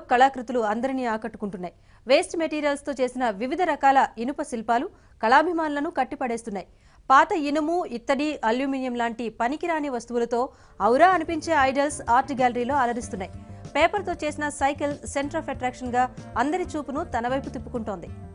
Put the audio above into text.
కళాకృతులు అందరినీ ఆకట్టుకుంటున్నాయి. Waste materials తో చేసిన వివిధ రకాల ఇనుప శిల్పాలు కళాభిమానులను కట్టిపడేస్తున్నాయి. పాత ఇనుము, ఇత్తడి, అల్యూమినియం లాంటి పనికిరాని వస్తువులతో ఔరా అనిపించే ఐడల్స్ ఆర్ట్ గ్యాలరీలో అలరిస్తున్నాయి. పేపర్తో చేసిన సైకిల్ సెంటర్ ఆఫ్ అట్రాక్షన్ గా అందరి చూపును తన వైపు తిప్పుకుంటోంది.